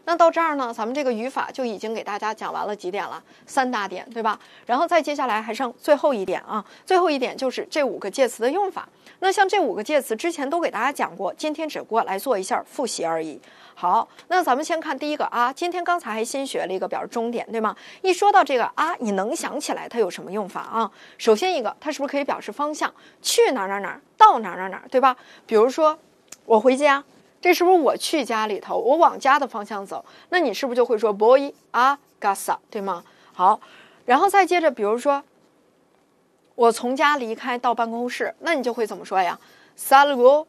那到这儿呢，咱们这个语法就已经给大家讲完了几点了？3大点，对吧？然后再接下来还剩最后一点啊，最后一点就是这5个介词的用法。那像这5个介词之前都给大家讲过，今天只不过来做一下复习而已。好，那咱们先看第一个啊，今天刚才还新学了一个表示终点，对吗？一说到这个啊，你能想起来它有什么用法啊？首先一个，它是不是可以表示方向？去哪儿哪儿哪儿，到哪儿哪儿哪儿，对吧？比如说我回家，这是不是我去家里头，我往家的方向走？那你是不是就会说 voy a casa， 对吗？好，然后再接着，比如说我从家离开到办公室，那你就会怎么说呀 ？Salgo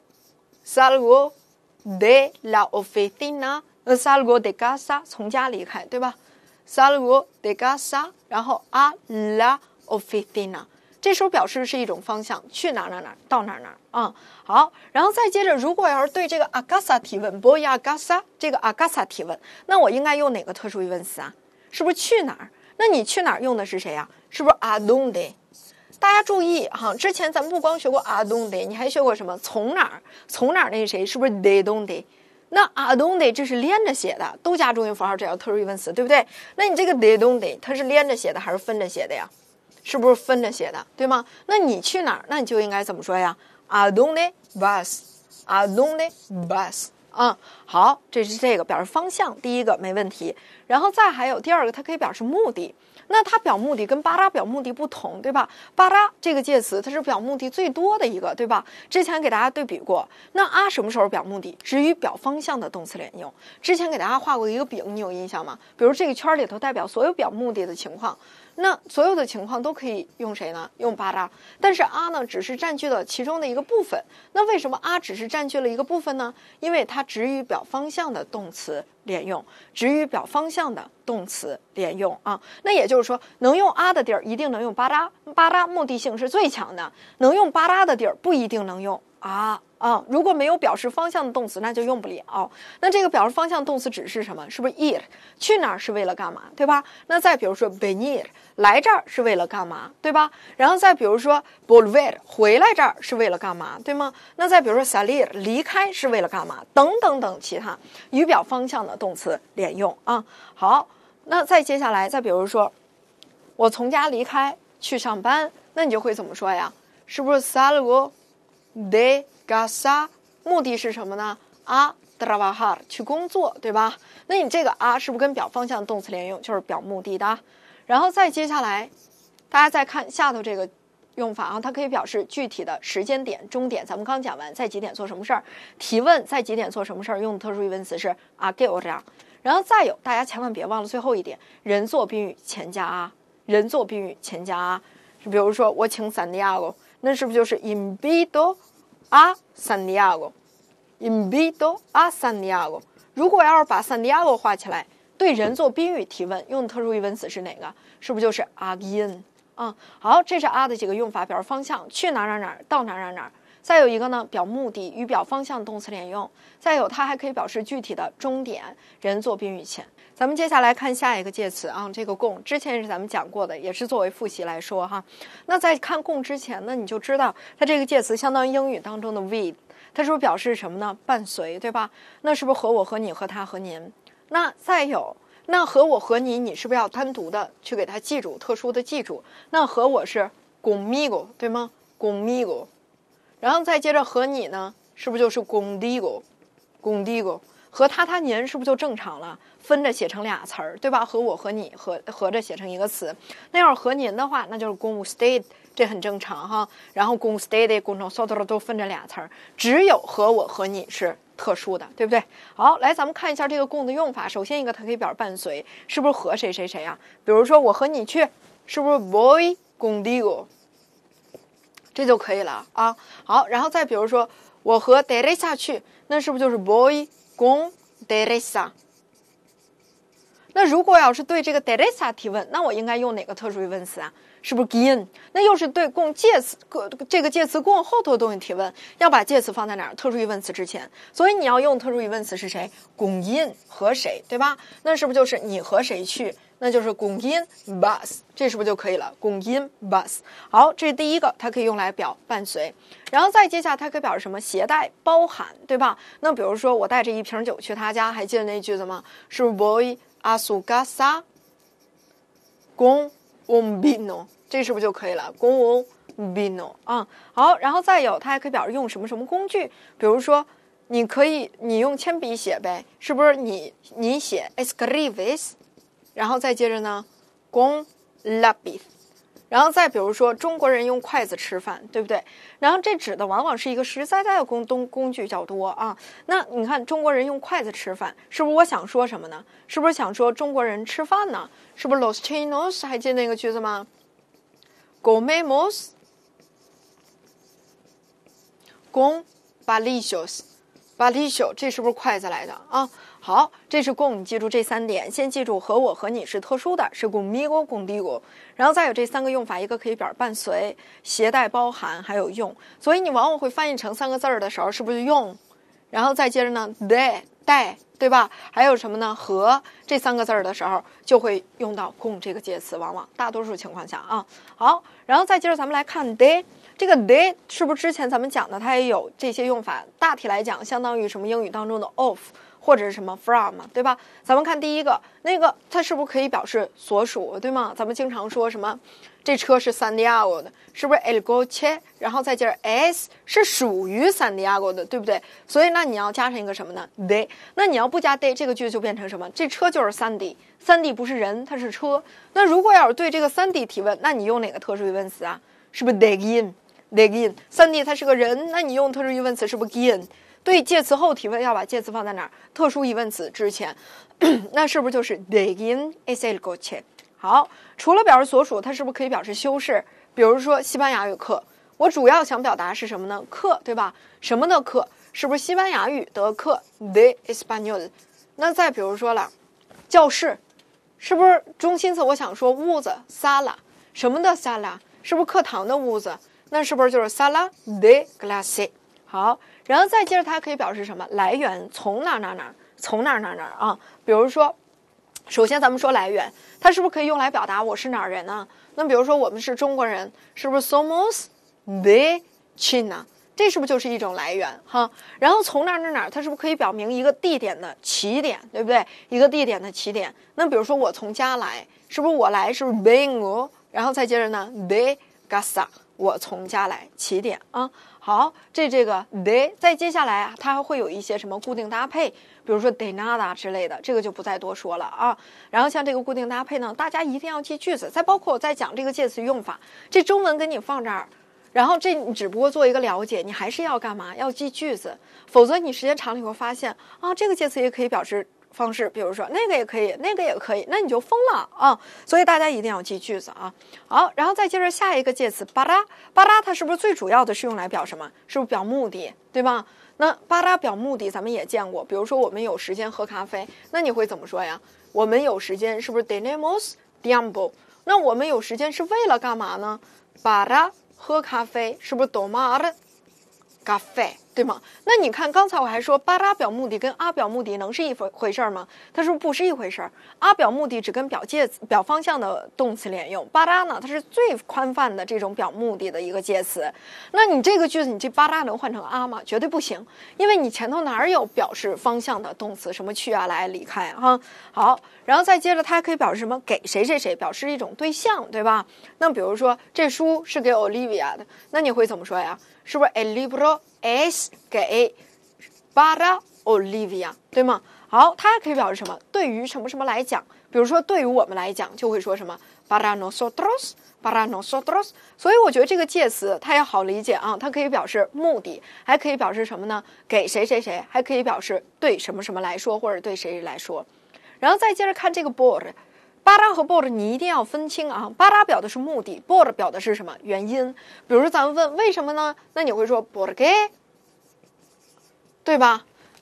de la oficina， salgo de casa， 从家离开，对吧 ？Salgo de casa， 然后 a la oficina， 这时候表示的是一种方向，去哪儿哪儿哪儿，到哪儿哪儿啊。好，然后再接着，如果要是对这个 a casa 提问 ，voy a casa 这个 a casa 提问，那我应该用哪个特殊疑问词啊？是不是去哪儿？那你去哪儿用的是谁呀？是不是 a donde？大家注意哈，之前咱们不光学过 a donde， 你还学过什么？从哪儿？从哪儿那是谁？是不是 de donde？ 那 a donde 这是连着写的，都加重音符号，这叫特殊疑问词，对不对？那你这个 de donde 它是连着写的还是分着写的呀？是不是分着写的，对吗？那你去哪儿？那你就应该怎么说呀 ？a donde vas？a donde vas？好，这是这个表示方向，第一个没问题。然后再还有第二个，它可以表示目的。那它表目的跟巴拉表目的不同，对吧？巴拉这个介词它是表目的最多的一个，对吧？之前给大家对比过。那啊什么时候表目的？只与表方向的动词连用。之前给大家画过一个饼，你有印象吗？比如这个圈里头代表所有表目的的情况。那所有的情况都可以用谁呢？用巴拉。但是啊呢，只是占据了其中的一个部分。那为什么啊只是占据了一个部分呢？因为它只与表方向的动词连用，只与表方向的动词连用啊。那也就是说，能用啊的地儿一定能用巴拉，巴拉目的性是最强的。能用巴拉的地儿不一定能用啊。如果没有表示方向的动词，那就用不了。那这个表示方向动词指是什么？是不是 ir？ 去哪儿是为了干嘛，对吧？那再比如说 venir， 来这儿是为了干嘛，对吧？然后再比如说 volver， 回来这儿是为了干嘛，对吗？那再比如说 salir， 离开是为了干嘛，等等等其他与表方向的动词连用啊。好，那再接下来，再比如说我从家离开去上班，那你就会怎么说呀？是不是 salgo de casa， 目的是什么呢？a trabajar， 去工作，对吧？那你这个啊是不是跟表方向动词连用，就是表目的的？然后再接下来，大家再看下头这个用法啊，它可以表示具体的时间点、终点。咱们刚讲完，在几点做什么事儿？提问在几点做什么事儿？用的特殊疑问词是 a qué hora。然后再有，大家千万别忘了最后一点，人做宾语前加啊，人做宾语前加啊。比如说我请Santiago，那是不是就是 invito a Santiago？invito a Santiago。如果要是把 Santiago 画起来，对人做宾语提问，用的特殊疑问词是哪个？是不是就是 a quién？好，这是啊的几个用法，表示方向，去哪儿哪儿哪儿，到哪儿哪儿哪儿。再有一个呢，表目的与表方向动词连用。再有，它还可以表示具体的终点，人做宾语前。咱们接下来看下一个介词啊，这个共之前是咱们讲过的，也是作为复习来说哈。那在看共之前呢，你就知道它这个介词相当于英语当中的 with， 它是不是表示什么呢？伴随，对吧？那是不是和我和你和他和您？那再有，那和我和你，你是不是要单独的去给它记住，特殊的记住？那和我是 conmigo， 对吗 ？conmigo。然后再接着和你呢，是不是就是 contigo？contigo 和他您是不是就正常了？分着写成俩词儿，对吧？和我和你合着写成一个词。那要是和您的话，那就是 con usted， 这很正常哈。然后 con usted、con nosotros 都分着俩词儿，只有和我和你是特殊的，对不对？好，来咱们看一下这个共的用法。首先一个，它可以表示伴随，是不是和谁谁谁啊？比如说我和你去，是不是 voy contigo？这就可以了啊。好，然后再比如说我和 Teresa 去，那是不是就是 voy con Teresa？ 那如果要是对这个 Teresa 提问，那我应该用哪个特殊疑问词啊？ 是不是 gin？ 那又是对供介词这个介词供后头的东西提问，要把介词放在哪儿？特殊疑问词之前。所以你要用特殊疑问词是谁？供因和谁，对吧？那是不是就是你和谁去？那就是供因 bus， 这是不是就可以了？供因 bus。好，这是第一个，它可以用来表伴随。然后再接下来，它可以表示什么？携带、包含，对吧？那比如说我带着一瓶酒去他家，还记得那句子吗？是不是 voi a sua casa con un vino？ 这是不是就可以了？ con un vino 啊。好，然后再有，它还可以表示用什么什么工具，比如说你用铅笔写呗，是不是你写 escribes？然后再接着呢 con lápiz， 然后再比如说中国人用筷子吃饭，对不对？然后这指的往往是一个实实在在的工具较多啊。那你看中国人用筷子吃饭，是不是我想说什么呢？是不是想说中国人吃饭呢？是不是 los chinos 还记得那个句子吗？ comemos con palillos， 这是不是筷子来的啊？好，这是供，你记住这3点。先记住和我和你是特殊的，是 conmigo contigo。然后再有这3个用法，一个可以表示伴随、携带、包含，还有用。所以你往往会翻译成3个字的时候，是不是用？然后再接着呢 带，对吧？还有什么呢？和这3个字的时候，就会用到供这个介词，往往大多数情况下啊。好，然后再接着咱们来看 de。这个 de 是不是之前咱们讲的，它也有这些用法？大体来讲，相当于什么英语当中的 of。或者是什么 from， 对吧？咱们看第一个，那个它是不是可以表示所属，对吗？咱们经常说什么，这车是 Santiago 的，是不是 el coche？ 然后再接着 es 是属于 Santiago 的，对不对？所以那你要加上一个什么呢 ？de。那你要不加 de， 这个句子就变成什么？这车就是Sandy，Sandy 不是人，它是车。那如果要是对这个 Sandy 提问，那你用哪个特殊疑问词啊？是不是 de gin？Sandy 它是个人，那你用特殊疑问词是不是 gin？对介词后提问要把介词放在哪儿？特殊疑问词之前，那是不是就是 de gin es el coche？ 好，除了表示所属，它是不是可以表示修饰？比如说西班牙语课，我主要想表达是什么呢？课，对吧？什么的课？是不是西班牙语的课 de español？ 那再比如说了，教室，是不是中心词？我想说屋子 sala， 什么的 sala？ 是不是课堂的屋子？那是不是就是 sala de clase？ 好。然后再接着它可以表示什么？来源，从哪儿，从哪儿啊？比如说，首先咱们说来源，它是不是可以用来表达我是哪儿人呢？那比如说我们是中国人，是不是 somos de China？ 这是不是就是一种来源哈？然后从哪儿，它是不是可以表明一个地点的起点，对不对？一个地点的起点。那比如说我从家来，是不是我来是不是 vengo？ 然后再接着呢 de casa， 我从家来，起点啊。好，这个 de， 再接下来啊，它还会有一些什么固定搭配，比如说 de nada 之类的，这个就不再多说了啊。然后像这个固定搭配呢，大家一定要记句子。再包括我在讲这个介词用法，这中文给你放这儿，然后这你只不过做一个了解，你还是要干嘛？要记句子，否则你时间长了你会发现啊，这个介词也可以表示方式，比如说那个也可以，那个也可以，那你就疯了啊！所以大家一定要记句子啊。好，然后再接着下一个介词巴拉，巴拉它是不是最主要的是用来表什么？是不是表目的，对吧？那巴拉表目的咱们也见过，比如说我们有时间喝咖啡，那你会怎么说呀？我们有时间是不是 tenemos tiempo？ 那我们有时间是为了干嘛呢？巴拉喝咖啡是不是 tomar café？对吗？那你看，刚才我还说巴拉表目的跟阿表目的能是一回事吗？他说不是一回事。阿表目的只跟表方向的动词连用，巴拉呢，它是最宽泛的这种表目的的一个介词。那你这个句子，你这巴拉能换成阿吗？绝对不行，因为你前头哪有表示方向的动词，什么去啊、来、离开哈。好，然后再接着，它还可以表示什么？给谁谁谁，表示一种对象，对吧？那比如说这书是给 Olivia 的，那你会怎么说呀？是不是 el libro es que para Olivia， 对吗？好，它还可以表示什么？对于什么什么来讲，比如说对于我们来讲，就会说什么 para nosotros。para nosotros， 所以我觉得这个介词它也好理解啊，它可以表示目的，还可以表示什么呢？给谁谁谁，还可以表示对什么什么来说，或者对谁来说。然后再接着看这个 por， 巴拉和 por 你一定要分清啊，巴拉表的是目的， por 表的是什么？原因。比如说咱们问为什么呢？那你会说 por qué， 对吧？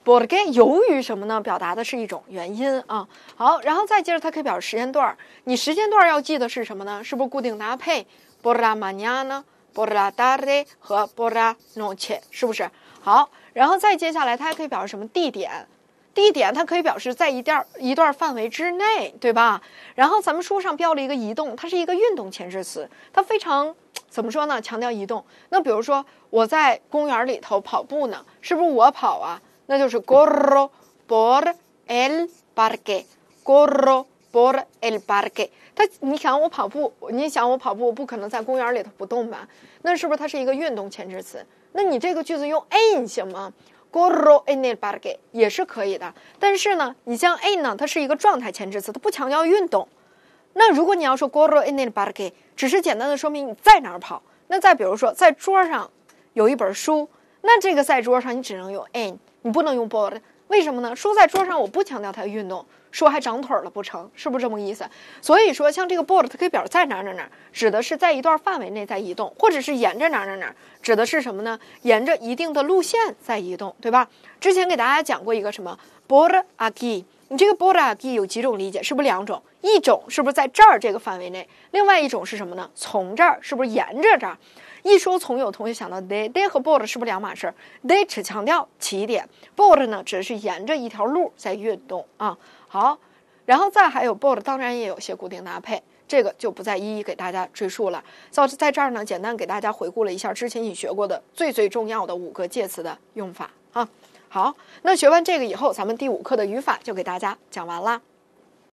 porque 由于什么呢？表达的是一种原因啊。好，然后再接着它可以表示时间段，你时间段要记的是什么呢？是不是固定搭配 por la mañana、por la tarde 和 por la noche， 是不是？好，然后再接下来它还可以表示什么地点？地点它可以表示在一段范围之内，对吧？然后咱们书上标了一个移动，它是一个运动前置词，它非常怎么说呢？强调移动。那比如说我在公园里头跑步呢，是不是我跑啊？那就是 corro por el parque，corro por el parque。你想我跑步，不可能在公园里头不动吧？那是不是它是一个运动前置词？那你这个句子用 en 行吗？corro en el parque 也是可以的，但是呢，你像 en 呢，它是一个状态前置词，它不强调运动。那如果你要说 corro en el parque， 只是简单的说明你在哪儿跑。那再比如说，在桌上有一本书，那这个在桌上你只能用 en， 你不能用 por。为什么呢？书在桌上，我不强调它运动，书还长腿了不成？是不是这么个意思？所以说，像这个 por 它可以表示在哪儿，指的是在一段范围内在移动，或者是沿着哪儿，指的是什么呢？沿着一定的路线在移动，对吧？之前给大家讲过一个什么 por aquí， 你这个 por aquí 有几种理解？是不是两种？一种是不是在这儿这个范围内？另外一种是什么呢？从这儿是不是沿着这儿？一说从，有同学想到 de 和 por 是不是两码事 ？de 只强调起点 ，por 呢只是沿着一条路在运动啊。好，然后再还有 por 当然也有些固定搭配，这个就不再一一给大家赘述了。在这儿呢，简单给大家回顾了一下之前你学过的最重要的5个介词的用法啊。好，那学完这个以后，咱们第5课的语法就给大家讲完了。